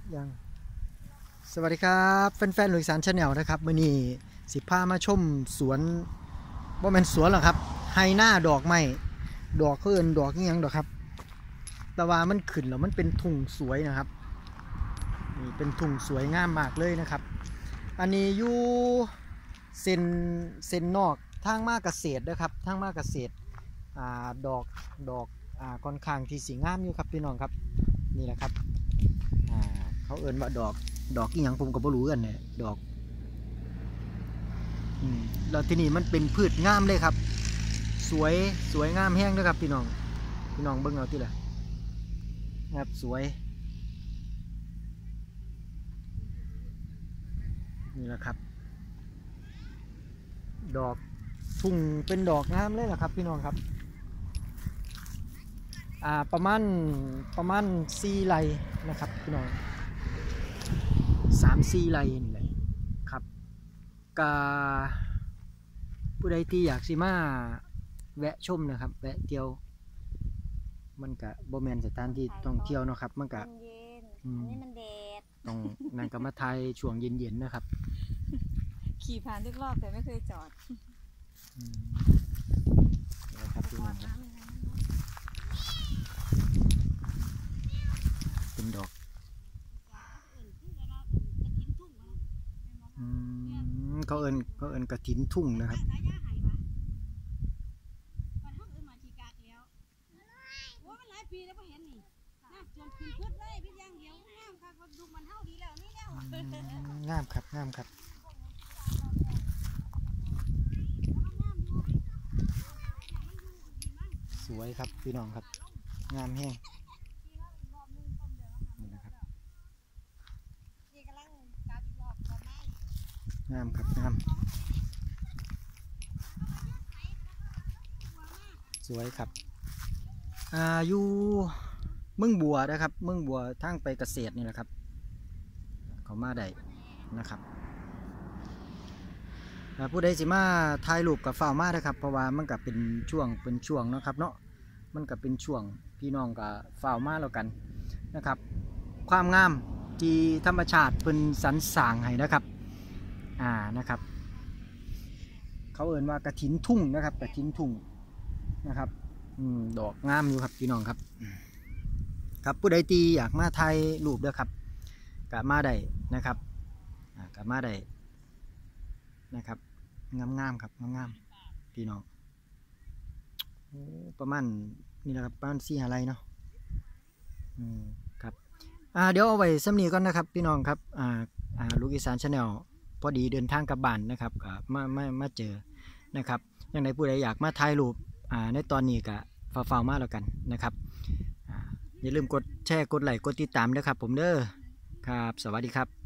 ยังสวัสดีครับแฟนๆลุยสานชาแนลนะครับมื้อนี้สิพามาชมสวนบ่แม่นสวนหรอกครับไฮหน้าดอกไม้ดอกเขาเอิ้นดอกอิหยังดอกครับแต่ว่ามันขึ้นแล้วมันเป็นทุ่งสวยนะครับนี่เป็นทุ่งสวยงามมากเลยนะครับอันนี้อยู่เส้นนอกทางมาเกษตรนะครับทางมาเกษตรดอกค่อนข้างที่สีงามอยู่ครับพี่น้องครับนี่แหละครับเขาเอิ้นว่าดอกอีหยังผมก็บ่รู้กันเนี่ยดอกแล้วที่นี่มันเป็นพืชงามเลยครับสวยงามแห้งด้วยครับพี่น้องเบิ่งเอาที่ละครับสวยนี่แหละครับดอกทุ่งเป็นดอกงามเลยนะครับพี่น้องครับประมาณ4 ไร่นะครับพี่น้อง3-4 ไร่นี่แหละครับกาผู้ใดที่อยากสิมาแวะชมนะครับแวะเที่ยวมันกะบ่แม่นสถานที่ท่องเที่ยวเนาะครับมันกะเย็นอันนี้มันแดดต้องนั่นก็มาถ่ายช่วงเย็นๆนะครับขี่ผ่านทุกรอบแต่ไม่เคยจอดนะครับพี่น้องครับเป็นดอกเขาเอิ้นกระถินทุ่งนะครับงามครับสวยครับพี่น้องครับงามแห้งนี่นะครับงามครับงามสวยครับอยู่เมืองบัวนะครับเมืองบัวทางไปเกษตรนี่แหละครับเขามาได้นะครับผู้ใดสิมาถ่ายรูปกับฝ่าวมาได้ครับเพราะว่ามันก็เป็นช่วงนะครับเนาะมันก็เป็นช่วงพี่น้องกับฝ่าวมาแล้วกันนะครับความงามที่ธรรมชาติเป็นสรรสร้างให้นะครับนะครับเขาเอ่ยว่ากระถินทุ่งนะครับกระถินทุ่งนะครับดอกงามอยู่ครับพี่น้องครับครับผู้ใดที่อยากมาถ่ายรูปด้วยครับกะมาได้นะครับกะมาได้นะครับงามครับงามพี่น้องประมาณนี่แหละครับประมาณ4-5 ไร่เนาะครับเดี๋ยวเอาไว้สำนีก่อนนะครับพี่น้องครับลูกอีสานชาแนลพอดีเดินทางกลับบ้านนะครับก็มาเจอนะครับอย่างไรผู้ใดอยากมาถ่ายรูปในตอนนี้ก็ฝ่ามาแล้วกันนะครับอย่าลืมกดแชร์กดไลค์กดติดตามด้วยครับผมเด้อครับสวัสดีครับ